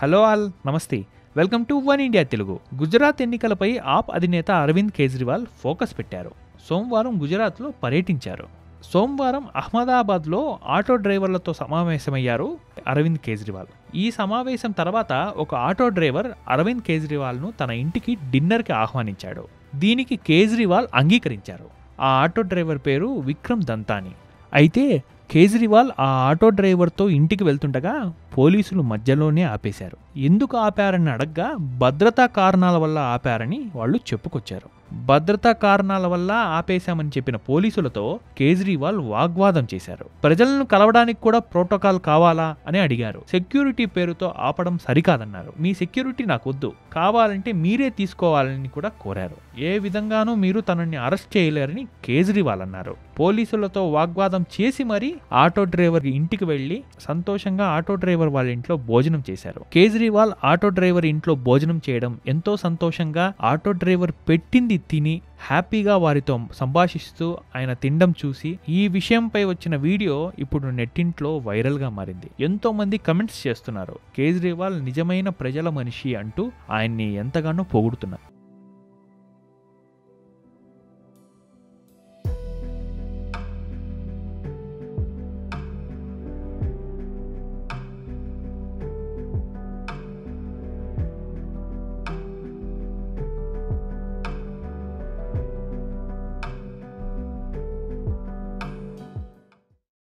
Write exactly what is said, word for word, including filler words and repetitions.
Hello all, నమస్తే. Welcome to one India Telugu. Gujarat ఎన్నికలపై ఆప్ అధినేత అరవింద్ కేజ్రీవాల్ ఫోకస్ పెట్టారు. సోమవారం గుజరాత్లో పర్యటించారు. సోమవారం అహ్మదాబాద్లో ఆటో డ్రైవర్లతో సమావేశమయ్యారు అరవింద్ కేజ్రీవాల్. ఈ సమావేశం తర్వాత ఒక ఆటో డ్రైవర్ అరవింద్ కేజ్రీవాల్ను తన ఇంటికి డిన్నర్కి ఆహ్వానించాడు. దీనికి కేజ్రీవాల్ అంగీకరించారు. ఆ ఆటో డ్రైవర్ పేరు విక్రమ్ దంతాని. అయితే కేజ్రీవాల్ ఆ ఆటో డ్రైవర్తో ఇంటికి వెళ్తుండగా పోలీసులు మధ్యలోనే ఆపేశారు. ఎందుకు ఆపారని అడగ్గా భద్రతా కారణాల వల్ల ఆపారని వాళ్ళు చెప్పుకొచ్చారు. భద్రతా కారణాల వల్ల ఆపేశామని చెప్పిన పోలీసులతో కేజ్రీవాల్ వాగ్వాదం చేశారు. ప్రజలను కలవడానికి కూడా ప్రోటోకాల్ కావాలా అని అడిగారు. సెక్యూరిటీ పేరుతో ఆపడం సరికాదన్నారు. మీ సెక్యూరిటీ నాకు వద్దు, కావాలంటే మీరే తీసుకోవాలని కూడా కోరారు. ఏ విధంగానూ మీరు తనని అరెస్ట్ చేయలేరని కేజ్రీవాల్ అన్నారు. పోలీసులతో వాగ్వాదం చేసి మరీ ఆటో డ్రైవర్ ఇంటికి వెళ్లి సంతోషంగా ఆటో డ్రైవర్ వాళ్ళ ఇంట్లో భోజనం చేశారు. కేజ్రీవాల్ ఆటో డ్రైవర్ ఇంట్లో భోజనం చేయడం ఎంతో సంతోషంగా, ఆటో డ్రైవర్ పెట్టింది తిని హ్యాపీగా వారితో సంభాషిస్తూ ఆయన తినడం చూసి ఈ విషయంపై వచ్చిన వీడియో ఇప్పుడు నెట్టింట్లో వైరల్గా మారింది. ఎంతో మంది కమెంట్స్ చేస్తున్నారు. కేజ్రీవాల్ నిజమైన ప్రజల మనిషి అంటూ ఆయన్ని ఎంతగానో పొగుడుతున్నారు.